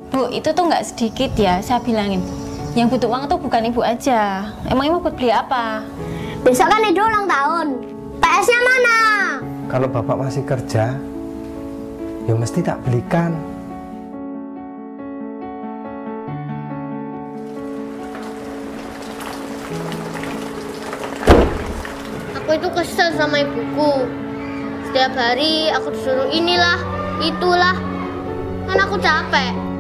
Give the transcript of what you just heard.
Bu, itu tuh nggak sedikit ya, saya bilangin. Yang butuh uang tuh bukan ibu aja. Emang ibu buat beli apa? Besok kan Edo ulang tahun. PS-nya mana? Kalau bapak masih kerja, ya mesti tak belikan. Aku itu kesel sama ibuku. Setiap hari aku disuruh inilah, itulah. Kan aku capek.